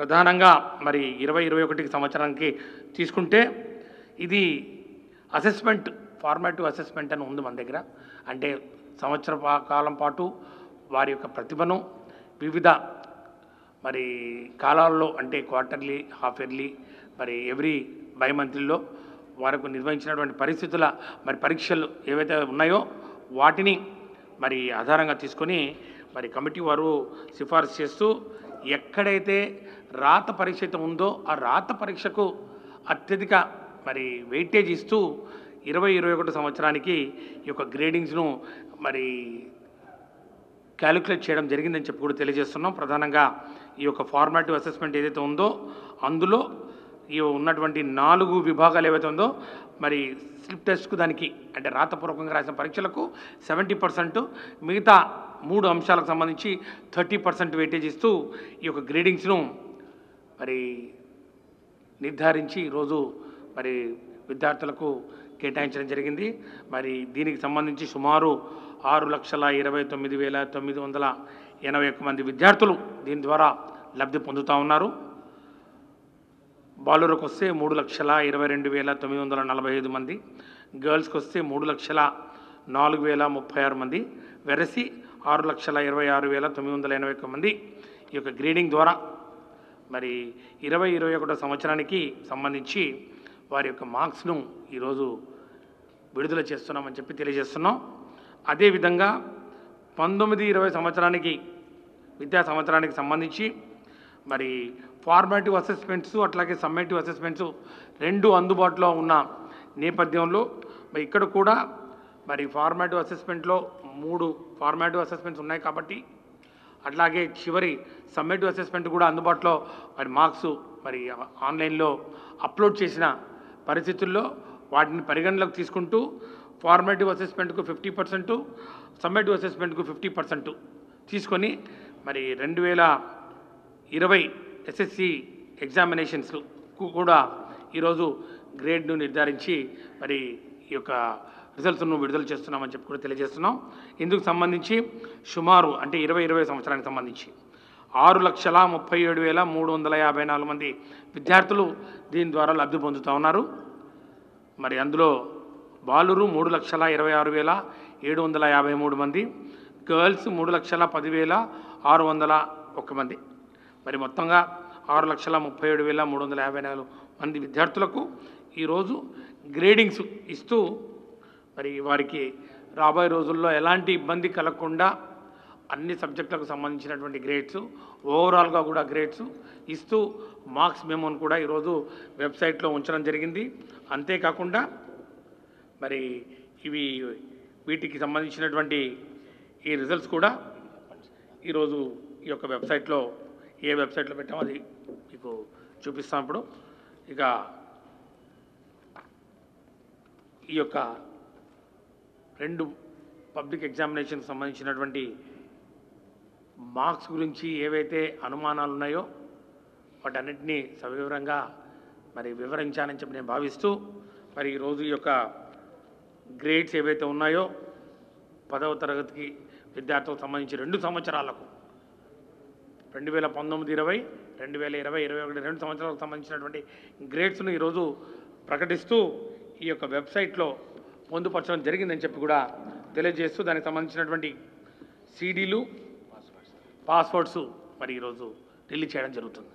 ప్రధానంగా మరి 2021 సంవత్సరానికి తీసుకుంటే ఇది అసెస్మెంట్ ఫార్మాటివ్ అసెస్మెంట్ అని ఉంది మన దగ్గర. అంటే సంవత్సర కాలం పాటు వారి యొక్క ప్రతిభను వివిధ మరి కాలాల్లో అంటే క్వార్టర్లీ, హాఫ్ ఇయర్లీ, మరి ఎవ్రీ బైమంత్లీలో వారికి నిర్వహించినటువంటి పరిస్థితుల మరి పరీక్షలు ఏవైతే ఉన్నాయో వాటిని మరి ఆధారంగా తీసుకొని మరి కమిటీ వారు సిఫార్సు చేస్తూ ఎక్కడైతే రాత పరీక్ష అయితే ఉందో ఆ రాత పరీక్షకు అత్యధిక మరి వెయిటేజ్ ఇస్తూ 2021 సంవత్సరానికి ఈ యొక్క గ్రేడింగ్స్ను మరి క్యాలిక్యులేట్ చేయడం జరిగిందని చెప్పి కూడా తెలియజేస్తున్నాం. ప్రధానంగా ఈ యొక్క ఫార్మాటివ్ అసెస్మెంట్ ఏదైతే ఉందో అందులో ఈ ఉన్నటువంటి 4 విభాగాలు ఏవైతే ఉందో మరి స్లిప్ టెస్ట్కు దానికి అంటే రాతపూర్వకంగా రాసిన పరీక్షలకు 70%, మిగతా 3 అంశాలకు సంబంధించి 30% వెయిటేజ్ ఇస్తూ ఈ యొక్క గ్రేడింగ్స్ను మరి నిర్ధారించి ఈరోజు మరి విద్యార్థులకు కేటాయించడం జరిగింది. మరి దీనికి సంబంధించి సుమారు 6,29,981 మంది విద్యార్థులు దీని ద్వారా లబ్ధి పొందుతూ ఉన్నారు. బాలురకు వస్తే 3,22,945 మంది, గర్ల్స్కి వస్తే 3,04,036 మంది, వెరసి 6,26,981 మంది ఈ యొక్క గ్రేడింగ్ ద్వారా మరి 2021 సంవత్సరానికి సంబంధించి వారి యొక్క మార్క్స్ను ఈరోజు విడుదల చేస్తున్నామని చెప్పి తెలియజేస్తున్నాం. అదేవిధంగా 19-20 సంవత్సరానికి విద్యా సంవత్సరానికి సంబంధించి మరి ఫార్మాటివ్ అసెస్మెంట్స్ అట్లాగే సమ్మేటివ్ అసెస్మెంట్స్ 2 అందుబాటులో ఉన్న నేపథ్యంలో మరి ఇక్కడ కూడా మరి ఫార్మాటివ్ అసెస్మెంట్లో 3 ఫార్మాటివ్ అసెస్మెంట్స్ ఉన్నాయి కాబట్టి అట్లాగే చివరి సమ్మేటివ్ అసెస్మెంట్ కూడా అందుబాటులో మరి మార్క్స్ మరి ఆన్లైన్లో అప్లోడ్ చేసిన పరిస్థితుల్లో వాటిని పరిగణలోకి తీసుకుంటూ ఫార్మాటివ్ అసెస్మెంట్కు 50%, సమ్మేటివ్ అసెస్మెంట్కు 50% తీసుకొని మరి 2020 ఎస్ఎస్సి ఎగ్జామినేషన్స్కు కూడా ఈరోజు గ్రేడ్ను నిర్ధారించి మరి ఈ యొక్క రిజల్ట్స్ను విడుదల చేస్తున్నామని చెప్పి కూడా తెలియజేస్తున్నాం. ఇందుకు సంబంధించి సుమారు అంటే 2020 సంవత్సరానికి సంబంధించి 6,37,354 మంది విద్యార్థులు దీని ద్వారా లబ్ధి పొందుతూ ఉన్నారు. మరి అందులో బాలురు 3,26,753 మంది, గర్ల్స్ 3,10,601 మంది, మరి మొత్తంగా 6,37,354 మంది విద్యార్థులకు ఈరోజు గ్రేడింగ్స్ ఇస్తూ మరి వారికి రాబోయే రోజుల్లో ఎలాంటి ఇబ్బంది కలగకుండా అన్ని సబ్జెక్టులకు సంబంధించినటువంటి గ్రేడ్స్ ఓవరాల్గా కూడా గ్రేడ్స్ ఇస్తూ మార్క్స్ మెమోను కూడా ఈరోజు వెబ్సైట్లో ఉంచడం జరిగింది. అంతేకాకుండా మరి వీటికి సంబంధించినటువంటి ఈ రిజల్ట్స్ కూడా ఈరోజు ఈ యొక్క వెబ్సైట్లో ఏ వెబ్సైట్లో పెట్టామో అది మీకు చూపిస్తాం. ఇప్పుడు ఇక ఈ యొక్క 2 పబ్లిక్ ఎగ్జామినేషన్కి సంబంధించినటువంటి మార్క్స్ గురించి ఏవైతే అనుమానాలు ఉన్నాయో వాటన్నిటినీ సవివరంగా మరి వివరించానని చెప్పి నేను భావిస్తూ మరి ఈరోజు ఈ యొక్క గ్రేడ్స్ ఏవైతే ఉన్నాయో 10వ తరగతికి విద్యార్థులకు సంబంధించి 2 సంవత్సరాలకు 2019-20, 2020-21 2 సంవత్సరాలకు సంబంధించినటువంటి గ్రేడ్స్ను ఈరోజు ప్రకటిస్తూ ఈ యొక్క వెబ్సైట్లో పొందుపరచడం జరిగిందని చెప్పి కూడా తెలియజేస్తూ దానికి సంబంధించినటువంటి సీడీలు, పాస్వర్డ్స్ మరి ఈరోజు రిలీజ్ చేయడం జరుగుతుంది.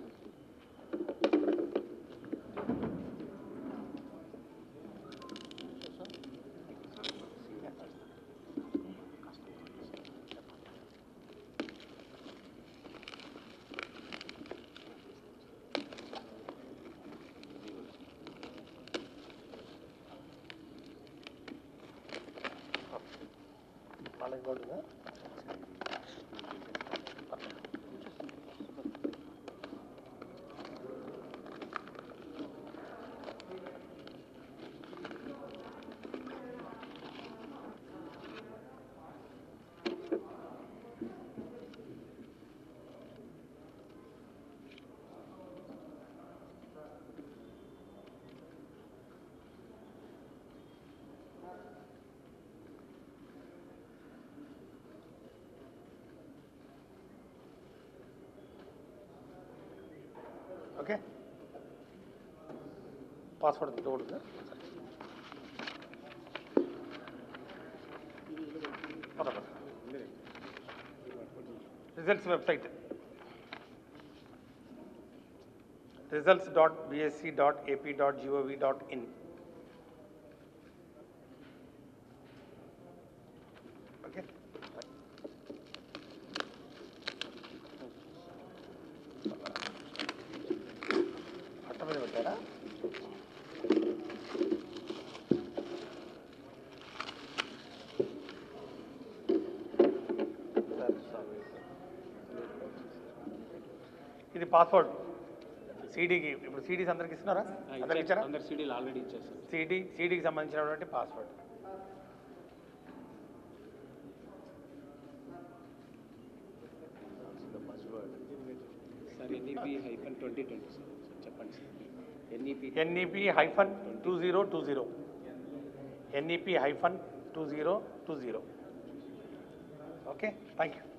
పాస్వర్డ్ చూడదు రిజల్ట్స్ వెబ్సైట్ results.bsc.ap.gov.in. Okay. అట్టమని పెట్టారా? ఇది పాస్వర్డ్ సీడీకి. ఇప్పుడు సీడీస్ అందరికి ఇస్తున్నారా? అందరికి ఇచ్చారా? అందరు సీడీలు ఆల్రెడీ ఇచ్చేస్తారు. సీడీకి సంబంధించినటువంటి పాస్వర్డ్. సార్ NEP-2020 సార్ చెప్పండి sir. NEP-2020. NEP-2020. Okay, thank you.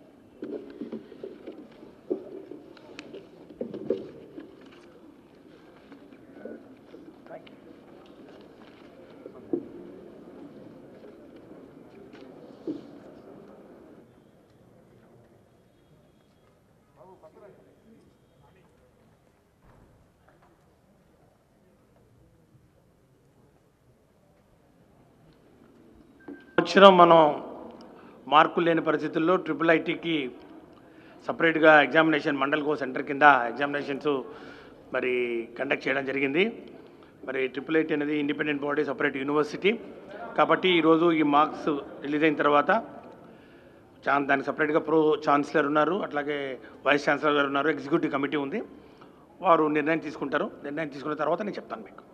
సంవత్సరం మనం మార్కులు లేని పరిస్థితుల్లో ట్రిపుల్ ఐటీకి సపరేట్గా ఎగ్జామినేషన్ మండల్ కో సెంటర్ కింద ఎగ్జామినేషన్స్ మరి కండక్ట్ చేయడం జరిగింది. మరి ట్రిపుల్ ఐటీ అనేది ఇండిపెండెంట్ బాడీ, సపరేట్ యూనివర్సిటీ కాబట్టి ఈరోజు ఈ మార్క్స్ రిలీజ్ అయిన తర్వాత దానికి సపరేట్గా ప్రో ఛాన్సలర్ ఉన్నారు, అట్లాగే వైస్ ఛాన్సలర్ గారు ఉన్నారు, ఎగ్జిక్యూటివ్ కమిటీ ఉంది. వారు నిర్ణయం తీసుకుంటారు. నిర్ణయం తీసుకున్న తర్వాత నేను చెప్తాను మీకు.